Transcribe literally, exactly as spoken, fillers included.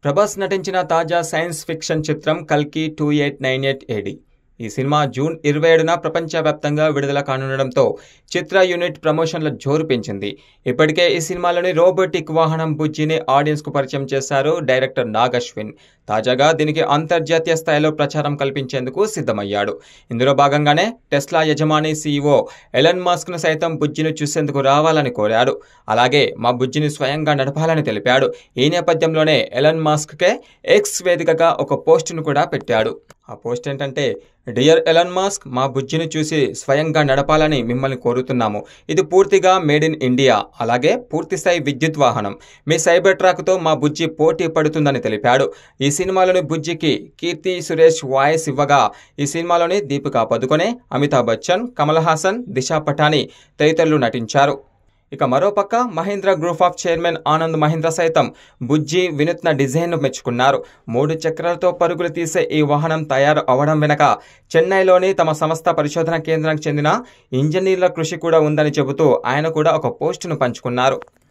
ప్రభాస్ నటించిన తాజా science fiction చిత్రం కల్కి two eight nine eight AD. ఈ సినిమా జూన్ ఇరవై ఏడున ప్రపంచవ్యాప్తంగా విడుదల కానుండడంతో చిత్ర యూనిట్ ప్రమోషన్ల జోరు పెంచింది. ఇప్పటికే ఈ సినిమాలోని రోబోటిక్ వాహనం బుజ్జిని ఆడియన్స్ కు పరిచయం చేశారు డైరెక్టర్ నాగ్ అశ్విన్. తాజాగా దీనికి అంతర్జాతీయ స్థాయిలో ప్రచారం కల్పించేందుకు సిద్ధమయ్యాడు. ఇందులో భాగంగానే టెస్లా యజమాని సీఈఓ ఎలన్ మస్క్ ను సైతం బుజ్జిని చూసేందుకు రావాలని కోరాడు. అలాగే మా బుజ్జిని స్వయంగా నడపాలని తెలిపాడు. ఈ నేపథ్యంలోనే ఎలన్ మస్క్ కే ఎక్స్ వేదికగా ఒక పోస్టును కూడా పెట్టాడు. ఆ పోస్ట్ ఏంటంటే, డియర్ ఎలన్ మస్క్, మా బుజ్జిని చూసి స్వయంగా నడపాలని మిమ్మల్ని కోరుతున్నాము. ఇది పూర్తిగా మేడ్ ఇన్ ఇండియా, అలాగే పూర్తిస్థాయి విద్యుత్ వాహనం. మీ సైబర్ ట్రాక్తో మా బుజ్జి పోటీ పడుతుందని తెలిపాడు. ఈ సినిమాలోని బుజ్జికి కీర్తి సురేష్ వాయిస్ ఇవ్వగా, ఈ సినిమాలోని దీపికా పదుకొనే, అమితాబ్ బచ్చన్, కమల్ హాసన్, దిశా పటాని తదితరులు నటించారు. ఇక మరోపక్క Mahindra group of chairman Anand Mahindra సైతం బుజ్జి వినూత్న డిజైన్ను మెచ్చుకున్నారు. మూడు చక్రాలతో పరుగులు తీసే ఈ వాహనం తయారు అవడం వెనక చెన్నైలోని తమ సంస్థ పరిశోధన కేంద్రానికి చెందిన ఇంజనీర్ల కృషి కూడా ఉందని చెబుతూ ఆయన కూడా ఒక పోస్టును పంచుకున్నారు.